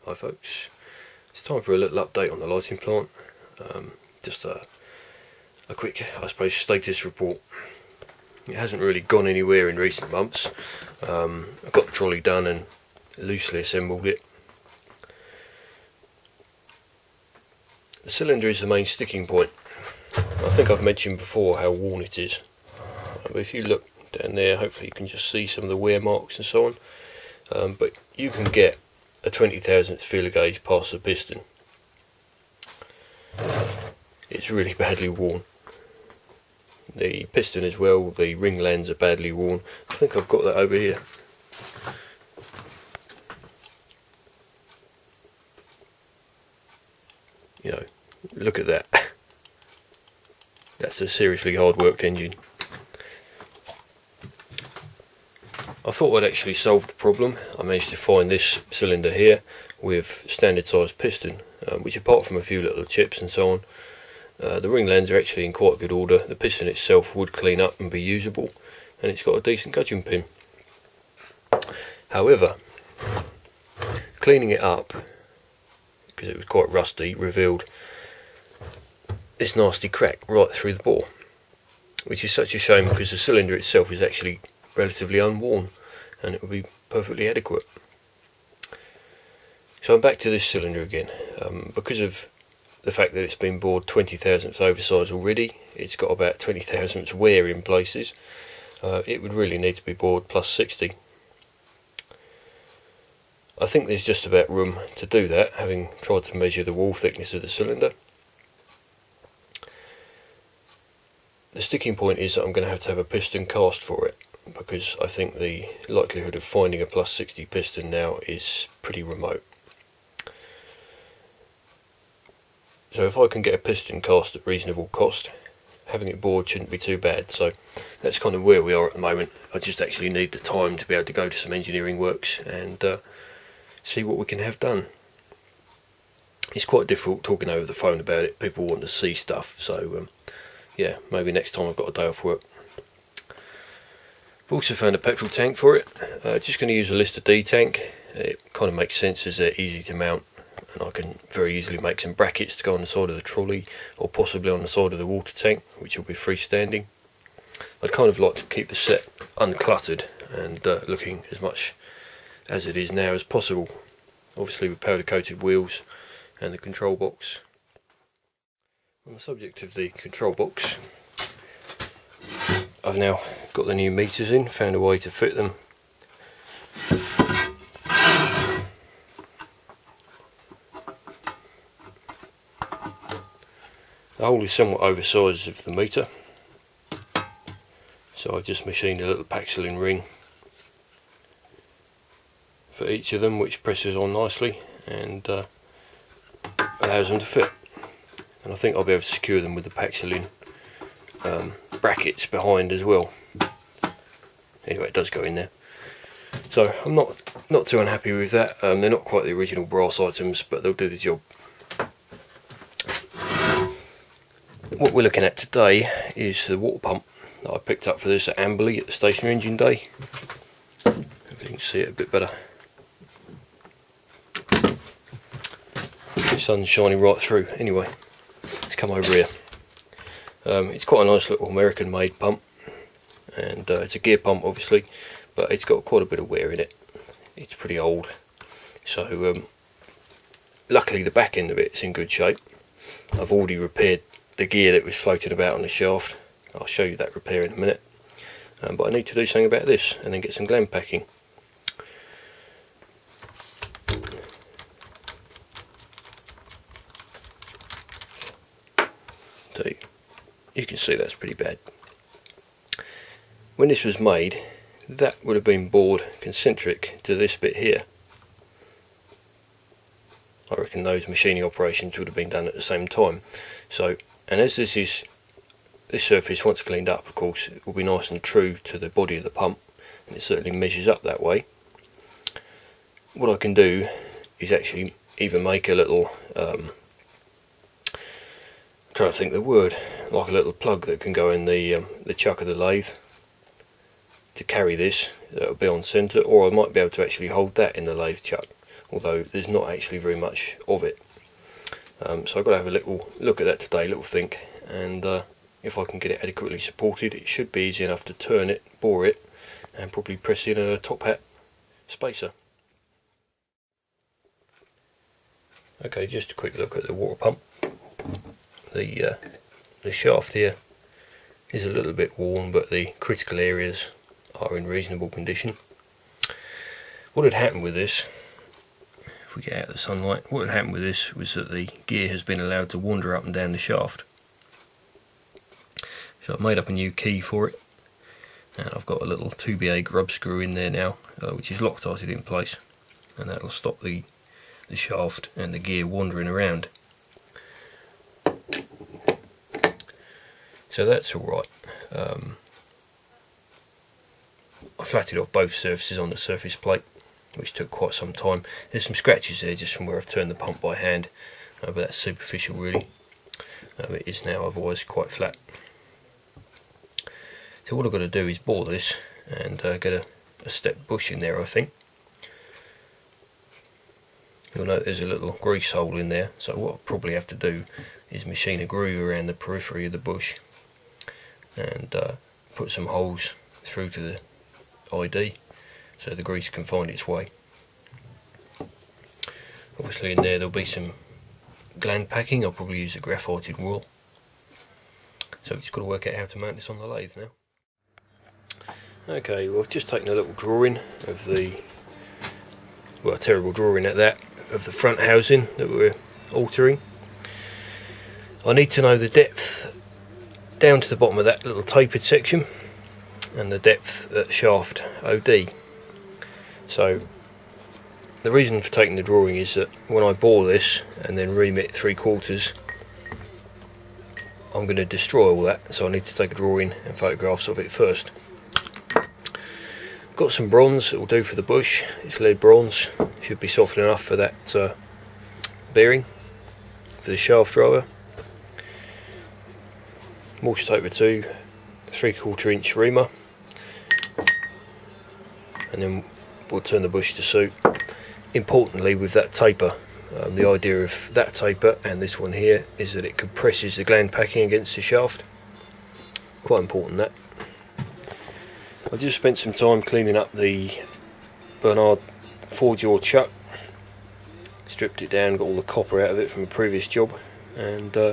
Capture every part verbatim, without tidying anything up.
Hi folks, it's time for a little update on the lighting plant. Um, just a, a quick, I suppose, status report. It hasn't really gone anywhere in recent months. Um, I got the trolley done and loosely assembled it. The cylinder is the main sticking point. I think I've mentioned before how worn it is. But if you look down there, hopefully you can just see some of the wear marks and so on. Um, but you can get a twenty thousandth feeler gauge past the piston. It's really badly worn. The piston as well, the ring lands are badly worn. I think I've got that over here. You know, look at that. That's a seriously hard worked engine. I thought I'd actually solved the problem. I managed to find this cylinder here with standard sized piston, um, which apart from a few little chips and so on, uh, the ring lands are actually in quite good order. The piston itself would clean up and be usable, and it's got a decent gudgeon pin. However, cleaning it up, because it was quite rusty, revealed this nasty crack right through the bore, which is such a shame because the cylinder itself is actually relatively unworn and it would be perfectly adequate. So I'm back to this cylinder again. Um, because of the fact that it's been bored twenty thousandths oversize already, it's got about twenty thousandths wear in places. Uh, it would really need to be bored plus sixty. I think there's just about room to do that, having tried to measure the wall thickness of the cylinder. The sticking point is that I'm going to have to have a piston cast for it, because I think the likelihood of finding a plus sixty piston now is pretty remote. So if I can get a piston cast at reasonable cost, having it bored shouldn't be too bad. So that's kind of where we are at the moment. I just actually need the time to be able to go to some engineering works and uh, see what we can have done. It's quite difficult talking over the phone about it. People want to see stuff, so um, yeah, maybe next time I've got a day off work. I've also found a petrol tank for it. Uh, just going to use a Lister D tank. It kind of makes sense as they're easy to mount, and I can very easily make some brackets to go on the side of the trolley, or possibly on the side of the water tank, which will be freestanding. I'd kind of like to keep the set uncluttered and uh, looking as much as it is now as possible, obviously with powder coated wheels and the control box. On the subject of the control box, I've now got the new meters in, found a way to fit them. The hole is somewhat oversized of the meter, so I've just machined a little Paxilin ring for each of them, which presses on nicely and uh, allows them to fit. And I think I'll be able to secure them with the Paxilin um, brackets behind as well. Anyway, it does go in there. So I'm not not too unhappy with that. Um, they're not quite the original brass items, but they'll do the job. What we're looking at today is the water pump that I picked up for this at Amberley at the Stationary Engine Day. If you can see it a bit better. The sun's shining right through. Anyway, let's come over here. Um, it's quite a nice little American made pump, and uh, it's a gear pump obviously, but it's got quite a bit of wear in it. It's pretty old, so um, luckily the back end of it's in good shape. I've already repaired the gear that was floating about on the shaft. I'll show you that repair in a minute, um, but I need to do something about this and then get some glam packing. So you can see that's pretty bad. When this was made, that would have been bored concentric to this bit here. I reckon those machining operations would have been done at the same time. So, and as this is, this surface once cleaned up, of course, it will be nice and true to the body of the pump, and it certainly measures up that way. What I can do is actually even make a little, um, I'm trying to think the word, like a little plug that can go in the um, the chuck of the lathe to carry this. That'll be on centre, or I might be able to actually hold that in the lathe chuck. although there's not actually very much of it. Um, so I've got to have a little look at that today, a little think, and uh, if I can get it adequately supported, it should be easy enough to turn it, bore it, and probably press in a top hat spacer. Okay, just a quick look at the water pump. The, uh, the shaft here is a little bit worn, but the critical areas are in reasonable condition. What had happened with this, if we get out of the sunlight, what had happened with this was that the gear has been allowed to wander up and down the shaft. So I've made up a new key for it, and I've got a little two B A grub screw in there now, uh, which is Loctited in place, and that will stop the, the shaft and the gear wandering around. So that's alright. Um, I flatted off both surfaces on the surface plate, which took quite some time. There's some scratches there just from where I've turned the pump by hand, uh, but that's superficial really. Um, it is now otherwise quite flat. So what I've got to do is bore this and uh, get a, a step bush in there, I think. You'll note there's a little grease hole in there, so what I'll probably have to do is machine a groove around the periphery of the bush and uh, put some holes through to the I D so the grease can find its way. Obviously in there there'll be some gland packing. I'll probably use a graphited wool. So we've just got to work out how to mount this on the lathe now. Okay, well I've just taken a little drawing of the, well a terrible drawing at that, of the front housing that we're altering. I need to know the depth down to the bottom of that little tapered section and the depth at shaft O D. So the reason for taking the drawing is that when I bore this and then remit three quarters, I'm going to destroy all that, so I need to take a drawing and photographs of it first. Got some bronze that will do for the bush. It's lead bronze, should be soft enough for that uh, bearing for the shaft driver. Morse taper two, three quarter inch reamer, and then we'll turn the bush to suit. Importantly, with that taper, um, the idea of that taper and this one here is that it compresses the gland packing against the shaft. Quite important that. I just spent some time cleaning up the Bernard four jaw chuck, stripped it down, got all the copper out of it from a previous job, and uh,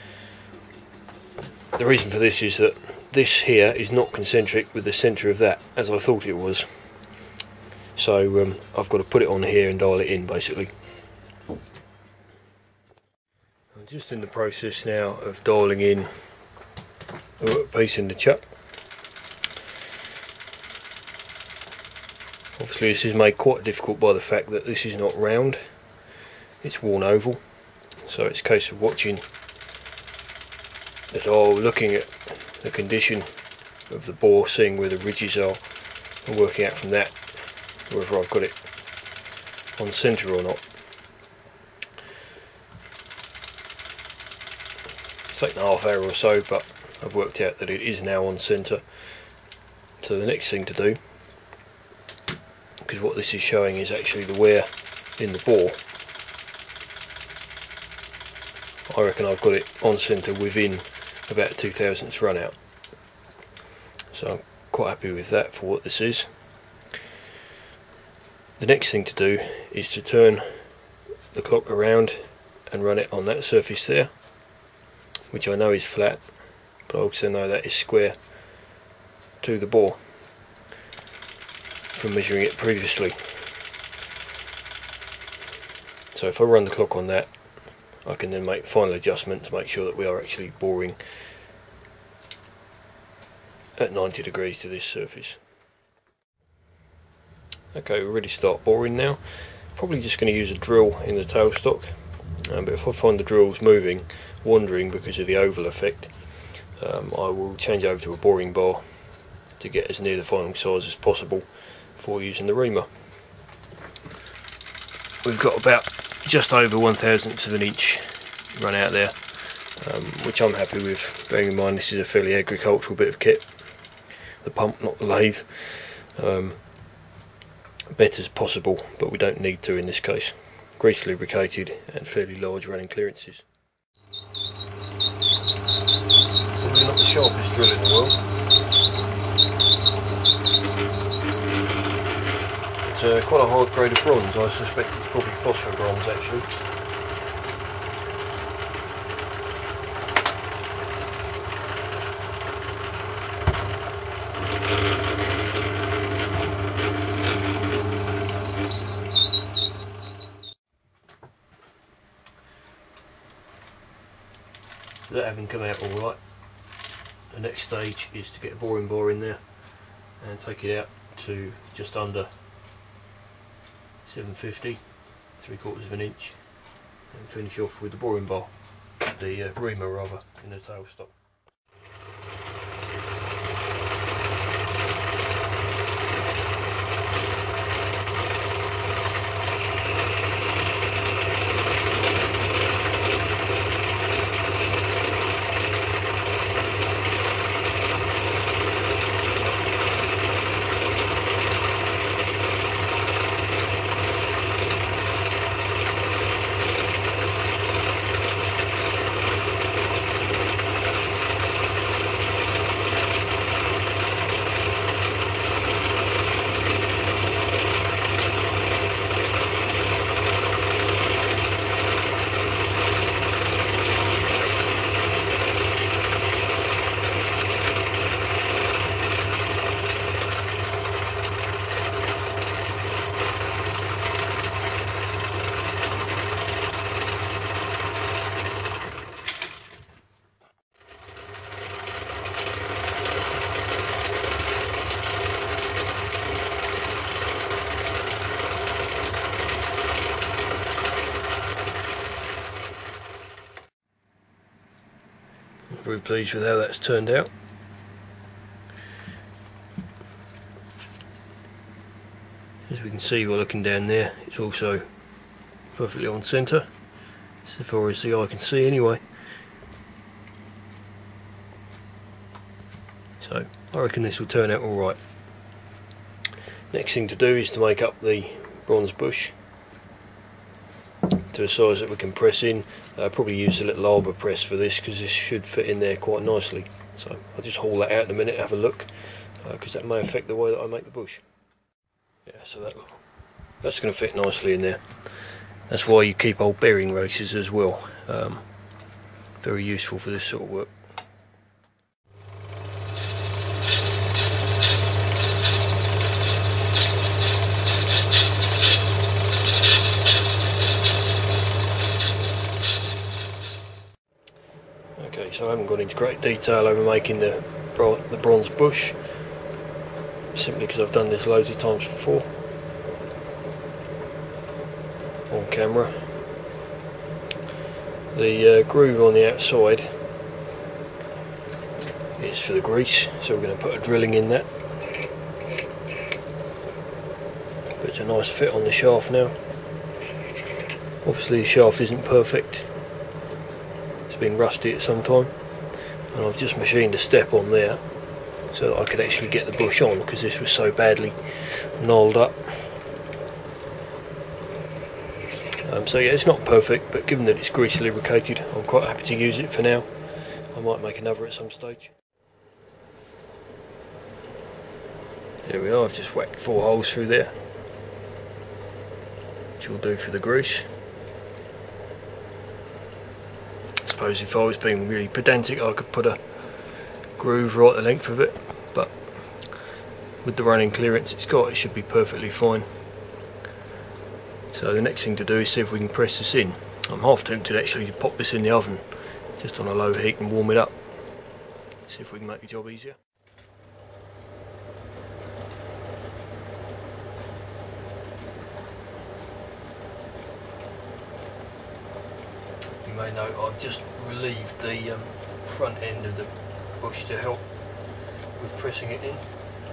the reason for this is that this here is not concentric with the centre of that, as I thought it was. So um, I've got to put it on here and dial it in basically. I'm just in the process now of dialing in the workpiece in the chuck. Obviously this is made quite difficult by the fact that this is not round, it's worn oval, so it's a case of watching the dial, looking at the condition of the bore, seeing where the ridges are and working out from that whether I've got it on centre or not. It's taken a half hour or so, but I've worked out that it is now on centre. So the next thing to do, because what this is showing is actually the wear in the bore, I reckon I've got it on centre within about two thousandths run out. So I'm quite happy with that for what this is. The next thing to do is to turn the clock around and run it on that surface there, which I know is flat, but I also know that is square to the bore from measuring it previously. So if I run the clock on that, I can then make final adjustment to make sure that we are actually boring at ninety degrees to this surface. Okay, we're ready to start boring now. Probably just going to use a drill in the tailstock, um, but if I find the drill's moving, wandering because of the oval effect, um, I will change over to a boring bar to get as near the final size as possible before using the reamer. We've got about just over one thousandth of an inch run out there, um, which I'm happy with, bearing in mind this is a fairly agricultural bit of kit, the pump not the lathe. Um, better as possible, but we don't need to in this case. Grease lubricated and fairly large running clearances. Probably not the sharpest drill in the world. It's uh, quite a hard grade of bronze. I suspect it's probably phosphor bronze actually. That having come out alright, the next stage is to get a boring bar in there and take it out to just under seven fifty, three quarters of an inch, and finish off with the boring bar, the uh, reamer rather, in the tailstock. Very pleased with how that's turned out. As we can see by looking down there, it's also perfectly on centre, so far as the eye can see anyway. So I reckon this will turn out alright. Next thing to do is to make up the bronze bush to a size that we can press in. Uh, probably use a little arbor press for this because this should fit in there quite nicely. So I'll just haul that out in a minute, have a look, because uh, that may affect the way that I make the bush. Yeah, so that that's going to fit nicely in there. That's why you keep old bearing races as well. Um, very useful for this sort of work. Okay, so I haven't gone into great detail over making the, the bronze bush, simply because I've done this loads of times before on camera. The uh, groove on the outside is for the grease, so we're going to put a drilling in that. But it's a nice fit on the shaft now. Obviously the shaft isn't perfect, it's been rusty at some time, and I've just machined a step on there so that I could actually get the bush on, because this was so badly gnarled up. Um, so yeah, it's not perfect, but given that it's grease lubricated, I'm quite happy to use it for now. I might make another at some stage. There we are, I've just whacked four holes through there, which will do for the grease. I suppose if I was being really pedantic, I could put a groove right the length of it, but with the running clearance it's got, it should be perfectly fine. So the next thing to do is see if we can press this in. I'm half tempted actually to pop this in the oven just on a low heat and warm it up, see if we can make the job easier. You may note I've just relieved the um, front end of the bush to help with pressing it in.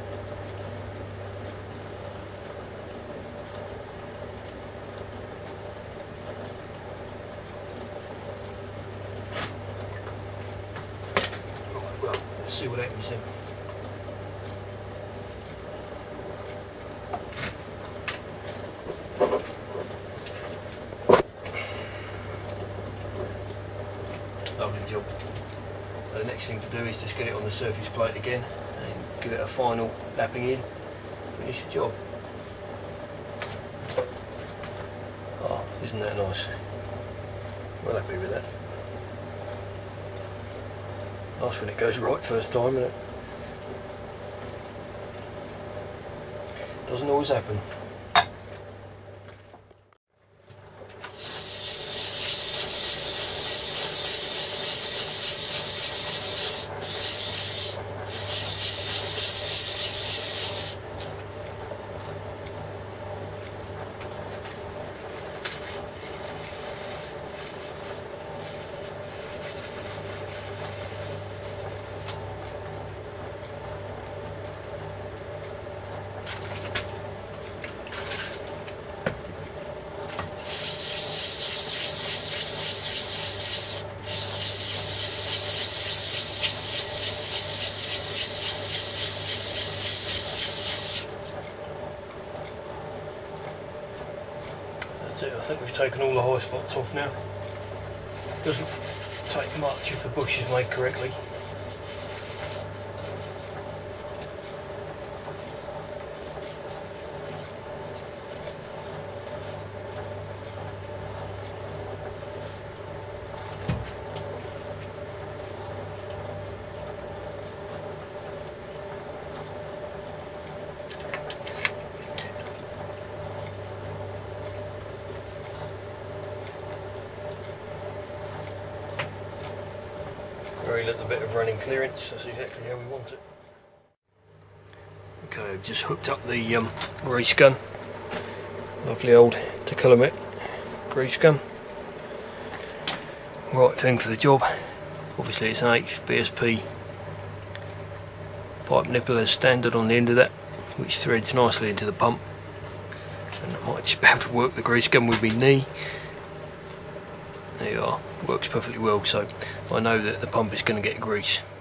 Right, well, let's see what happens then. Lovely job. So the next thing to do is just get it on the surface plate again and give it a final lapping in, finish the job. Oh, isn't that nice? Well happy with that. Nice when it goes right first time, isn't it? Doesn't always happen. That's it, I think we've taken all the high spots off now. Doesn't take much if the bush is made correctly. Very little bit of running clearance, that's exactly how we want it. Okay, I've just hooked up the um, grease gun. Lovely old Tacolomet grease gun. Right thing for the job. Obviously it's an H B S P pipe nipple as standard on the end of that, which threads nicely into the pump. And I might just be able to work the grease gun with my knee. There you are, works perfectly well, so I know that the pump is going to get grease.